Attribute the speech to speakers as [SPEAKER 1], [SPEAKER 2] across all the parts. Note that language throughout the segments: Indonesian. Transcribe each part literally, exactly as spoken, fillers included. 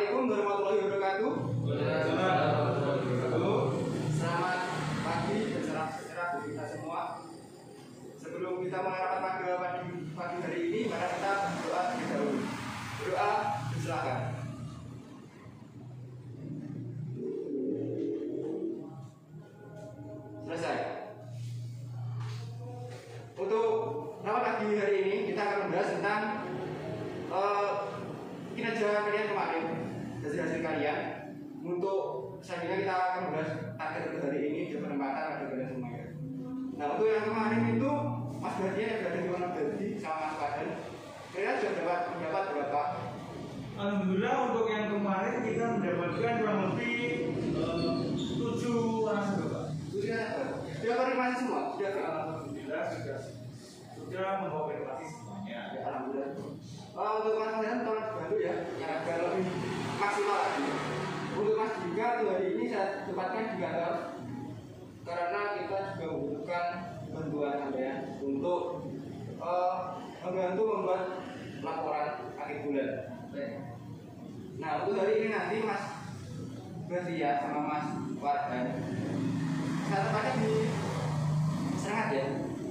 [SPEAKER 1] Assalamualaikum warahmatullahi wabarakatuh. Selamat pagi dan salam sejahtera bagi kita semua. Sebelum kita mengharapkan pagi, pagi, pagi hari ini, maka kita berdoa terlebih dahulu. Berdoa, silakan. Selesai. Untuk rapat pagi hari ini kita akan membahas tentang uh, kinerja kalian kemarin, hasil-hasil kalian. Untuk selanjutnya kita akan membahas target untuk hari ini di penempatan pada kalian semuanya. Nah, untuk yang kemarin itu Mas Badian yang berada di mana berarti sama Mas Padan, kalian sudah dapat mendapat berapa?
[SPEAKER 2] Alhamdulillah untuk yang kemarin kita mendapatkan kurang lebih tujuh orang saudara.
[SPEAKER 1] Tujuh orang sudah konfirmasi semua? Sudah?
[SPEAKER 2] Alhamdulillah sudah sudah membawa konfirmasi semuanya.
[SPEAKER 1] Ya, alhamdulillah. Oh, untuk Mas Padan tolong dibantu ya, yang agak lebih maksimal lagi. Untuk Mas Dika hari ini saya tempatkan di kantor karena kita juga membutuhkan bantuan kalian untuk uh, membantu membuat laporan akhir bulan. Nah, untuk hari ini nanti Mas Basia sama Mas Wardan saya tempatkan di Serangat ya.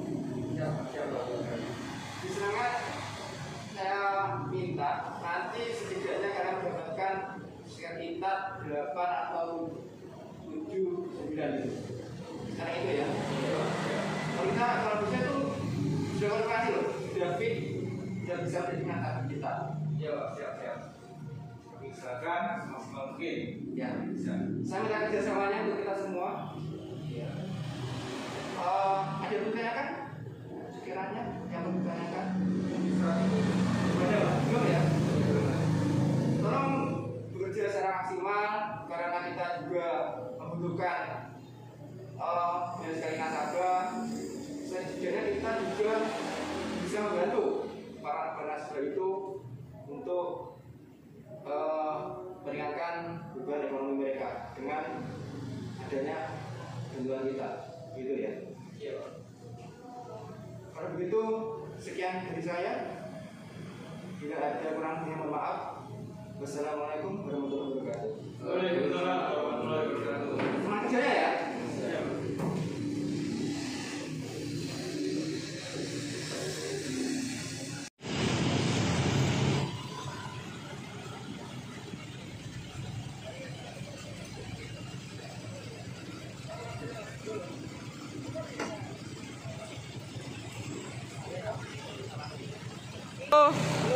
[SPEAKER 1] Di Serangat saya minta nanti setidaknya kalian mendapatkan sekitar delapan atau tujuh sembilan itu. Karena itu ya. Kalau kita kalau bisa tuh sudah konfirmasi loh, sudah fit, sudah bisa beringat kita.
[SPEAKER 2] Ya, siap siap. Silakan semaksimal mungkin.
[SPEAKER 1] Ya, bisa. Saya minta kerjasamanya untuk kita semua. Ya. Uh, ada yang ditanyakan? Sekiranya yang mau ditanyakan? Belum ya? Tolong bekerja secara maksimal karena kita juga membutuhkan uh, banyak sekali nasabah. Sejujurnya kita juga bisa membantu para penasabah itu untuk uh, meringankan beban ekonomi mereka dengan adanya bantuan kita, gitu ya.
[SPEAKER 2] Iya.
[SPEAKER 1] Kalau begitu sekian dari saya. Bila ada kurang lebihnya mohon maaf. Wassalamualaikum warahmatullahi wabarakatuh.
[SPEAKER 2] Waalaikumsalam warahmatullahi wabarakatuh.
[SPEAKER 1] Semangat kerja ya.
[SPEAKER 2] Siap.
[SPEAKER 1] Oh.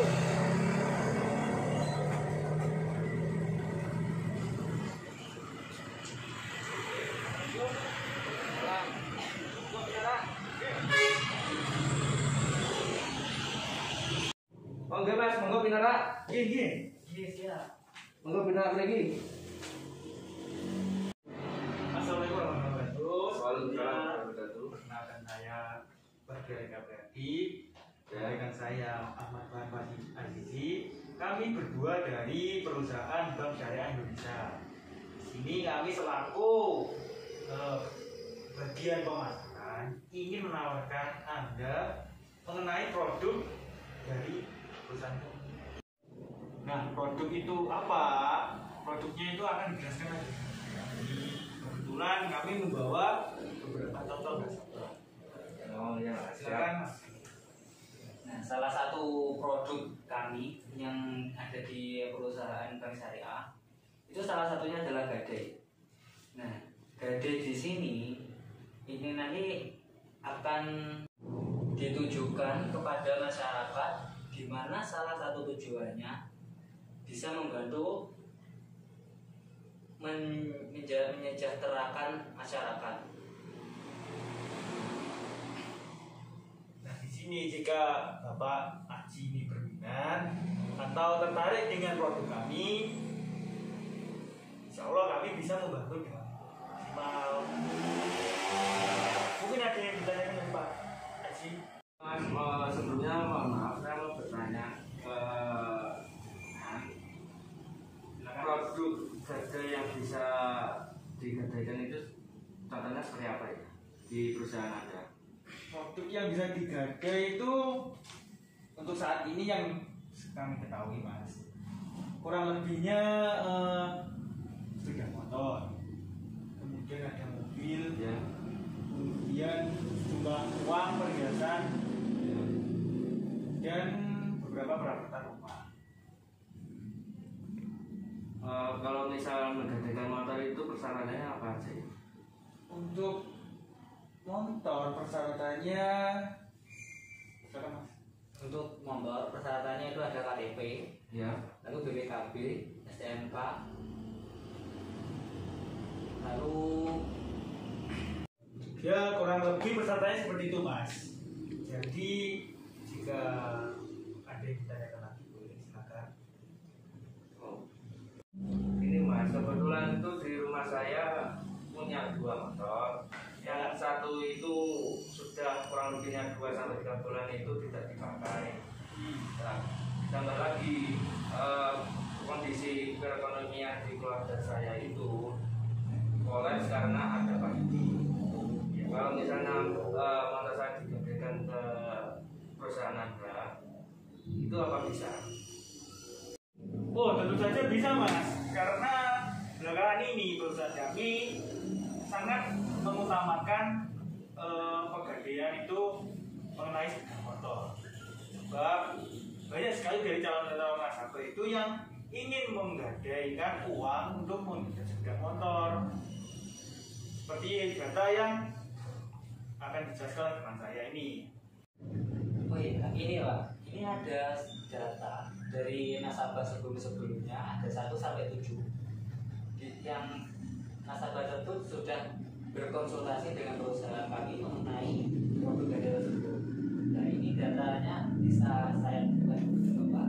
[SPEAKER 1] Oke Mas, monggo pinara.
[SPEAKER 2] Nggih, nggih. Nggih, siap.
[SPEAKER 1] Monggo pinara lagi.
[SPEAKER 2] Assalamualaikum warahmatullahi wabarakatuh.
[SPEAKER 3] Waalaikumsalam warahmatullahi wabarakatuh.
[SPEAKER 2] Perkenalkan saya Bagian Kapredi. Dengan saya Ahmad Bahan Azizi. Kami berdua dari perusahaan Bank Syariah Indonesia. Di sini kami selaku eh, bagian pemasaran ingin menawarkan Anda mengenai produk dari perusahaan kami. Nah, produk itu apa? Produknya itu akan dijelaskan lagi. Jadi, kebetulan kami membawa beberapa contoh nasabah.
[SPEAKER 3] Oh ya,
[SPEAKER 2] Silakan Mas.
[SPEAKER 4] Nah, salah satu produk kami yang ada di perusahaan Bank Syariah itu salah satunya adalah Gadai. Nah, Gadai di sini ini nanti akan ditujukan kepada masyarakat di mana salah satu tujuannya bisa membantu men- menja- menyejahterakan masyarakat.
[SPEAKER 2] Nah, di sini jika Bapak Aji ini berminat atau tertarik dengan produk kami, insya Allah kami bisa membantu dengan maksimal. Mungkin ada yang ditanyakan Pak Aji.
[SPEAKER 3] Mas, uh, sebelumnya mohon maaf, saya mau bertanya uh, produk gadai yang bisa digadaikan itu contohnya seperti apa ya di perusahaan Anda?
[SPEAKER 2] Produk yang bisa digadai itu untuk saat ini yang kami ketahui Mas, kurang lebihnya eh, sepeda motor, kemudian ada mobil,
[SPEAKER 3] Ya.
[SPEAKER 2] kemudian jumlah uang perhiasan,
[SPEAKER 3] Ya.
[SPEAKER 2] dan beberapa peralatan rumah.
[SPEAKER 3] Eh, kalau misal menggantikan motor itu persyaratannya apa aja ya?
[SPEAKER 2] Untuk motor persyaratannya, silakan Mas.
[SPEAKER 4] Untuk motor persyaratannya itu ada K T P,
[SPEAKER 3] Ya.
[SPEAKER 4] lalu B P K B, S T N K, lalu
[SPEAKER 2] Ya kurang lebih persyaratannya seperti itu Mas. Jadi jika ada yang ditanyakan lagi boleh silakan.
[SPEAKER 3] Oh. Ini Mas, kebetulan itu di rumah saya punya dua motor. Yang satu itu sudah kurang lebihnya dua sampai tiga bulan itu tidak dipakai. Nah, ditambah lagi eh, kondisi perekonomian di keluarga saya itu kolaps karena ada pandemi. Ya, kalau misalnya eh, motor saya digantikan ke perusahaan Anda, itu apa bisa?
[SPEAKER 2] Oh tentu saja bisa Mas, karena belakangan ini perusahaan kami sangat mengutamakan eh, pegadaian itu mengenai sepeda motor. Sebab banyak sekali dari calon-calon nasabah itu yang ingin menggadaikan uang untuk membeli sepeda motor. Seperti data yang akan dijelaskan oleh teman saya ini.
[SPEAKER 4] oh iya, ini Pak, ini ada data dari nasabah sebelum-sebelumnya ada satu sampai tujuh. Di- Yang nasabah tersebut sudah berkonsultasi dengan perusahaan kami mengenai produk gadai tersebut. Nah ini datanya bisa saya buat Bapak.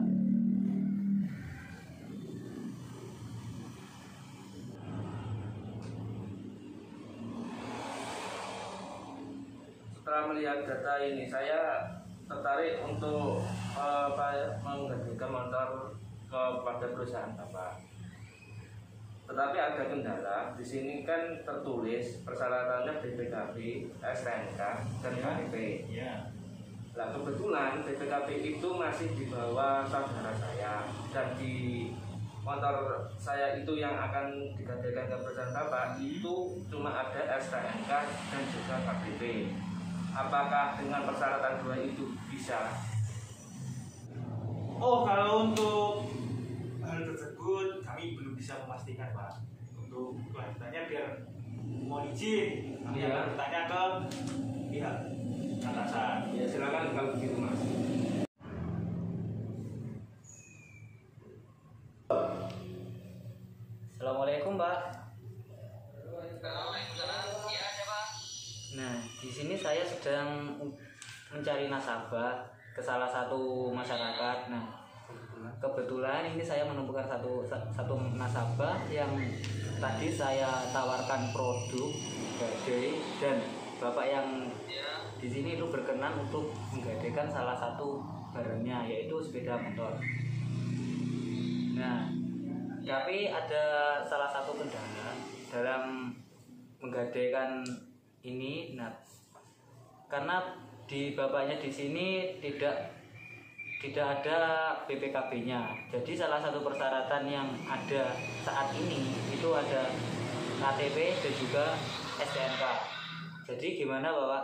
[SPEAKER 3] Setelah melihat data ini, saya tertarik untuk eh, apa ya, menggantikan motor kepada perusahaan Bapak. Tetapi ada kendala. Di sini kan tertulis persyaratannya B P K B, S T N K, dan K T P.
[SPEAKER 2] Ya.
[SPEAKER 3] Nah kebetulan B P K B itu masih di bawah saudara saya, dan di motor saya itu yang akan digantikan ke perusahaan Bapak itu cuma ada S T N K dan juga K T P. Apakah dengan persyaratan dua itu bisa?
[SPEAKER 2] Oh, kalau untuk hal tersebut kami belum bisa memastikan Pak. Untuk kelanjutannya biar mohon izin kami
[SPEAKER 3] Iya.
[SPEAKER 2] akan bertanya ke pihak atasan.
[SPEAKER 3] Ya silakan kalau begitu Mas.
[SPEAKER 4] Assalamualaikum Pak. Nah di sini saya sedang mencari nasabah ke salah satu masyarakat. Nah kebetulan ini saya menemukan satu satu nasabah yang tadi saya tawarkan produk gadai, dan bapak yang di sini itu berkenan untuk menggadaikan salah satu barangnya yaitu sepeda motor. Nah tapi ada salah satu kendala dalam menggadaikan ini. Nah karena di bapaknya di sini tidak tidak ada B P K B-nya. Jadi salah satu persyaratan yang ada saat ini itu ada K T P dan juga S T N K. Jadi gimana Bapak?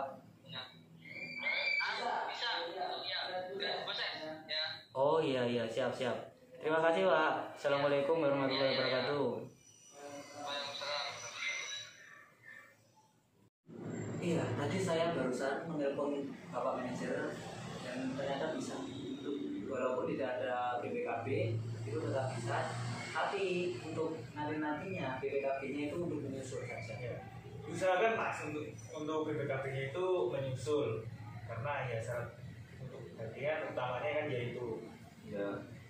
[SPEAKER 4] Oh iya iya siap siap. Terima kasih Pak. Assalamualaikum warahmatullahi wabarakatuh. Iya, tadi saya barusan menelpon Bapak manajer dan ternyata bisa. Walaupun tidak ada B P K B itu tetap bisa. Tapi untuk nanti-nantinya B P K B-nya itu untuk menyusul saja.
[SPEAKER 2] Ya. Usahakan Mas untuk untuk B P K B-nya itu menyusul, karena ya syarat untuk gadaian utamanya kan yaitu.
[SPEAKER 3] Ya.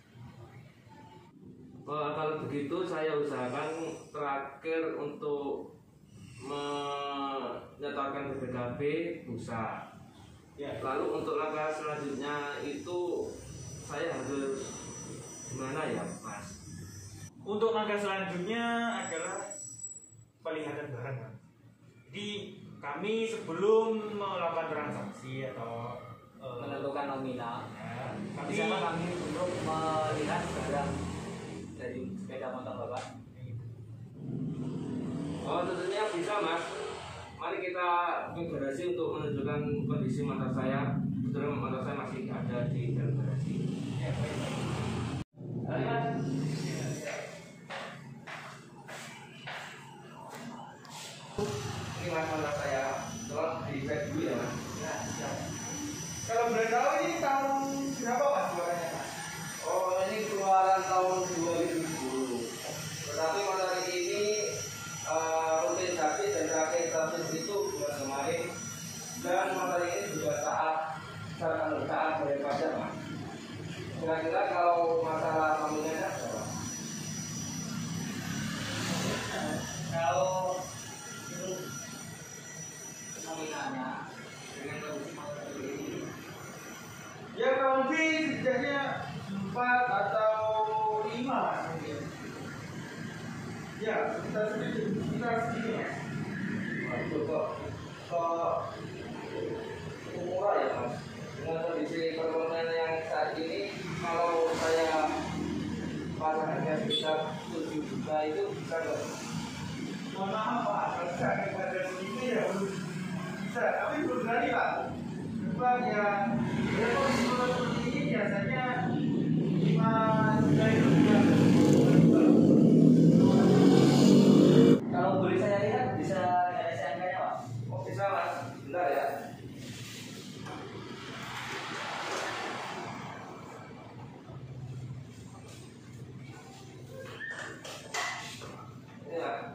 [SPEAKER 3] Oh, kalau begitu saya usahakan terakhir untuk menyetorkan B P K B busa.
[SPEAKER 2] Ya.
[SPEAKER 3] Lalu untuk langkah selanjutnya itu saya harus gimana ya Mas?
[SPEAKER 2] Untuk langkah selanjutnya adalah pelihatan barang Mas. Jadi kami sebelum melakukan transaksi atau eh,
[SPEAKER 4] Menentukan nominal.
[SPEAKER 2] ya, kami
[SPEAKER 4] Bisa kami untuk melihat barang
[SPEAKER 3] mas, mari kita ke garasi untuk menunjukkan kondisi motor saya. Kebetulan motor saya masih ada di dalam garasi.
[SPEAKER 4] Ya, baik. Mari mas.
[SPEAKER 3] Ini mas motor saya, tolong dicek dulu ya mas.
[SPEAKER 1] Ya, siap. Kalau boleh tahu ini tahun berapa mas keluarannya mas?
[SPEAKER 3] Oh ini keluaran tahun dua ribu sepuluh. Tetapi motor ini uh, rutin servis dan terakhir servis itu bulan kemarin. Dan motor ini juga saat saat saat bayar pajak mas. Kira-kira kalau masalah nominalnya berapa?
[SPEAKER 4] Kalau itu nominalnya dengan kondisi motor ini,
[SPEAKER 1] Ya kurang lebih sejaknya empat atau lima mas mungkin. Ya, kita sedikit, kita segini mas.
[SPEAKER 3] Waduh kok kok murah ya mas. Dengan kondisi perekonomian yang saat ini, kalau saya pasang harga sekitar tujuh juta itu bisa nggak?
[SPEAKER 1] Mohon maaf pak, kalau bisa kepada segini ya belum bisa, tapi belum berani pak. Memang ya, ya kondisi motor seperti ini biasanya lima juta itu sudah.
[SPEAKER 4] kalau boleh saya lihat bisa realisasi angkanya pak?
[SPEAKER 3] Oh bisa mas, bentar ya. Ini mas.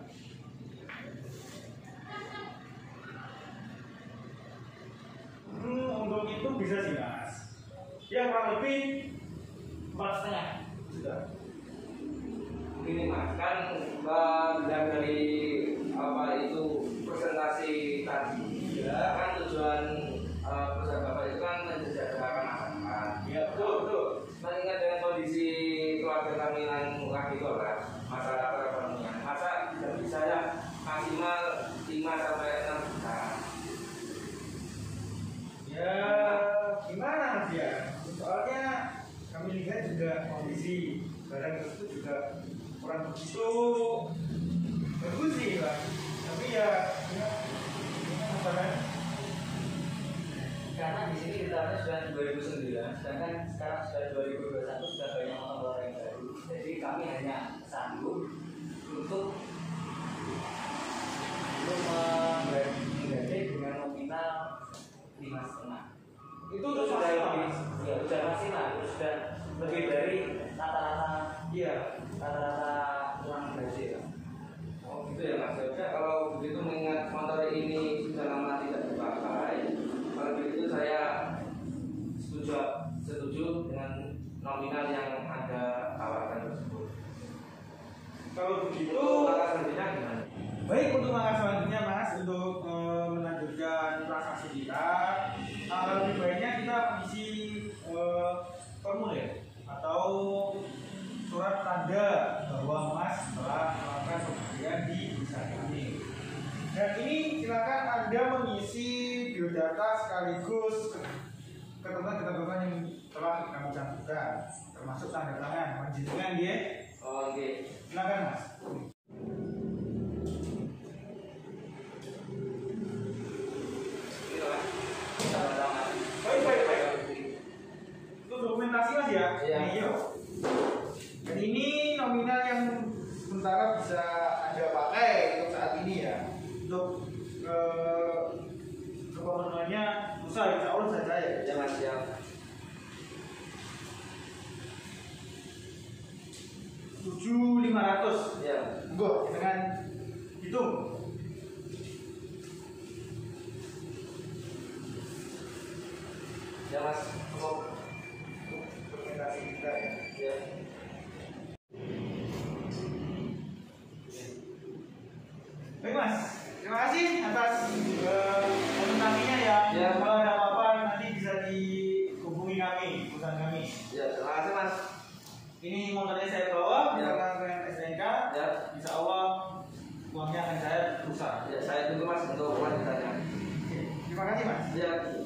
[SPEAKER 1] Hmm, untuk itu bisa sih mas. Ya kurang lebih
[SPEAKER 4] Empat setengah.
[SPEAKER 1] sudah.
[SPEAKER 3] Ini mas, kan mbak bilang dari apa itu presentasi tadi. Ya kan tujuan uh, perusahaan bapak itu kan mensejahterakan masyarakat.
[SPEAKER 1] Ya betul betul.
[SPEAKER 3] Mengingat dengan kondisi keluarga kami yang lagi kolas, masalah perekonomian, masa tidak bisa ya maksimal lima sampai enam juta.
[SPEAKER 1] Ya gimana mas ya? Soalnya kami lihat juga kondisi barang tersebut juga kurang begitu bagus sih pak. Tapi ya, ya gimana caranya?
[SPEAKER 4] Karena di sini ditaruhnya sudah dua ribu sembilan, sedangkan sekarang sudah dua ribu dua puluh satu, sudah banyak motor yang baru. Jadi kami hanya sanggup untuk untuk menggadai dengan nominal lima setengah.
[SPEAKER 1] Itu
[SPEAKER 4] Itu
[SPEAKER 1] tuh
[SPEAKER 4] sudah
[SPEAKER 1] sudah
[SPEAKER 4] lebih,
[SPEAKER 1] mas.
[SPEAKER 4] ya sudah maksimal, itu sudah lebih dari rata-rata
[SPEAKER 1] Iya.
[SPEAKER 4] rata-rata uang gaji ya.
[SPEAKER 3] Oh gitu ya mas. Ya kalau begitu mengingat motor ini sudah lama tidak dipakai, kalau begitu saya setuju setuju dengan nominal yang ada tawarkan tersebut.
[SPEAKER 1] Kalau begitu,
[SPEAKER 3] Untuk langkah selanjutnya gimana?
[SPEAKER 1] baik untuk langkah selanjutnya mas untuk eh, melanjutkan transaksi kita, eh, lebih baiknya kita mengisi eh, formulir atau surat tanda bahwa mas telah melakukan pembelian di perusahaan kami. Dan ini silakan anda mengisi biodata sekaligus ketentuan-ketentuan yang telah kami cantumkan, termasuk tanda tangan panjenengan ya.
[SPEAKER 3] Oh oke.
[SPEAKER 1] Silakan mas.
[SPEAKER 3] Ini mas. Sama-sama.
[SPEAKER 1] Baik baik baik. Itu dokumentasi mas ya.
[SPEAKER 3] Iya.
[SPEAKER 1] Nah, iya. Dan ini nominal yang sementara bisa anda pakai untuk saat ini ya. Untuk eh, untuk pemenuhannya susah insya Allah saja ya.
[SPEAKER 3] Ya mas ya.
[SPEAKER 1] Tujuh lima ratus.
[SPEAKER 3] Ya.
[SPEAKER 1] Monggo dengan hitung.
[SPEAKER 3] Ya mas. Mau
[SPEAKER 1] Dokumentasi kita ya.
[SPEAKER 3] ya.
[SPEAKER 1] Baik mas, terima kasih atas eh, dokumentasinya ya.
[SPEAKER 3] Ya.
[SPEAKER 1] Kalau ada apa-apa nanti bisa dihubungi kami, perusahaan kami.
[SPEAKER 3] Ya terima kasih mas.
[SPEAKER 1] Ini motornya saya bawa,
[SPEAKER 3] Ya.
[SPEAKER 1] berdasarkan S N K.
[SPEAKER 3] Ya.
[SPEAKER 1] Insya Allah uangnya akan saya berusaha.
[SPEAKER 3] Ya saya tunggu mas untuk lanjutannya.
[SPEAKER 1] Terima kasih mas.
[SPEAKER 3] Ya.